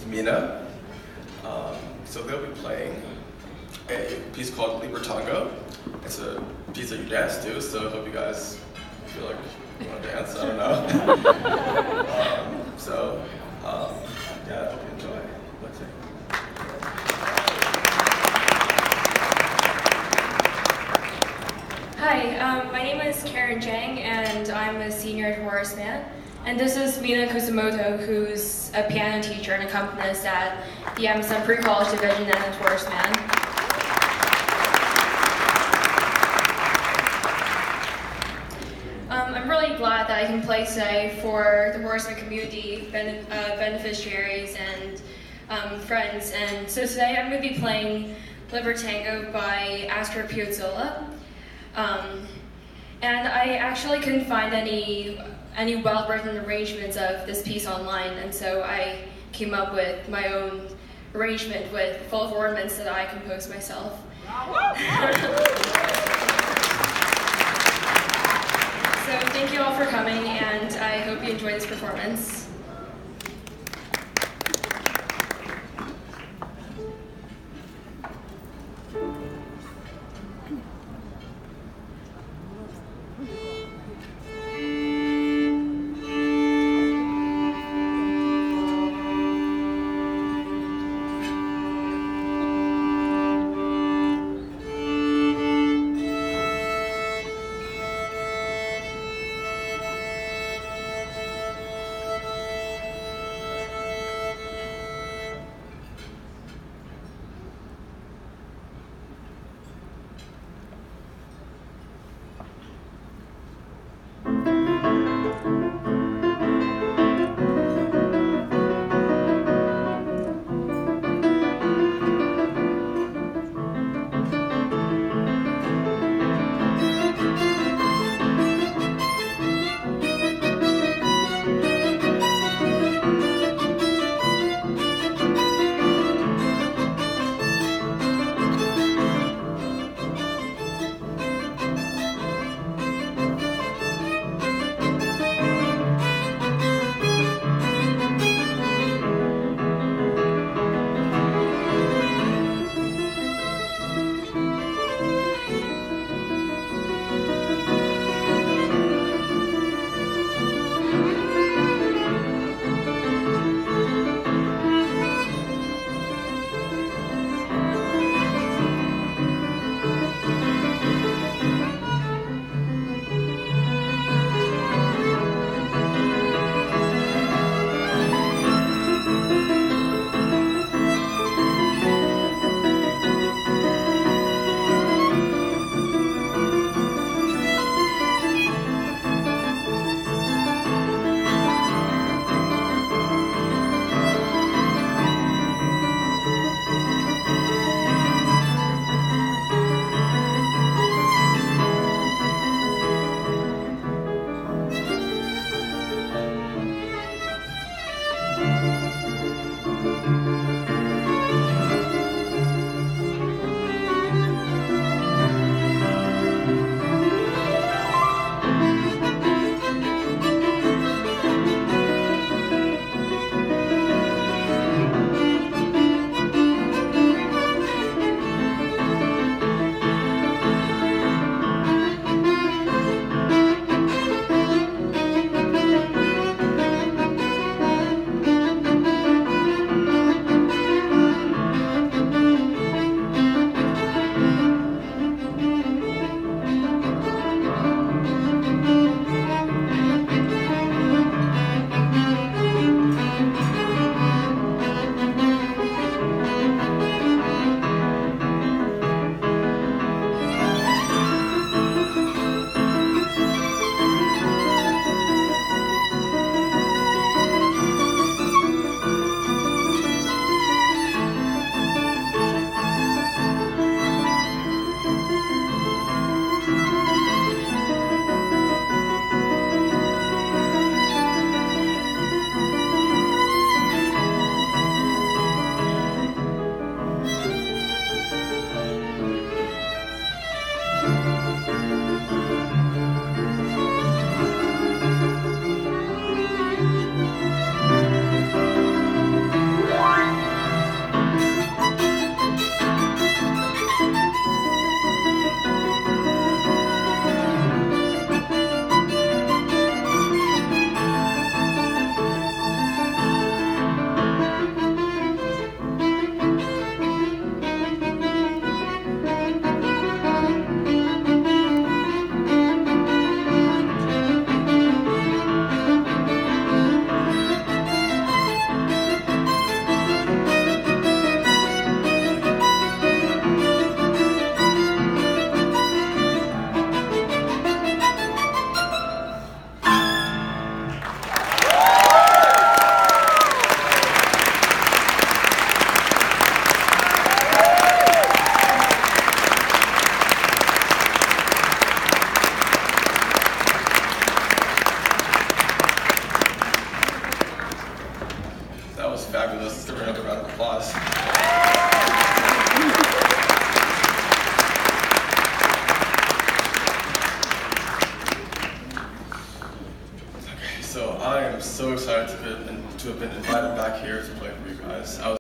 with Mina. So they'll be playing a piece called Libertango. It's a piece that you dance to, so I hope you guys feel like you want to dance. I don't know. Yeah, I hope you enjoy. Let's see. Hi, my name is Karen Jang, and I'm a senior at Horace Mann. And this is Mina Kusumoto, who's a piano teacher and accompanist at the Amazon Pre-College Division and at Horace Mann. I'm really glad that I can play today for the Horace Mann community, beneficiaries, and friends. And so today I'm going to be playing Libertango by Astor Piazzolla. And I actually couldn't find any well-written arrangements of this piece online, and so I came up with my own arrangement with full of ornaments that I composed myself. So thank you all for coming, and I hope you enjoy this performance. was fabulous. Let's give her another round of applause. Okay, so I am so excited to have been invited back here to play for you guys.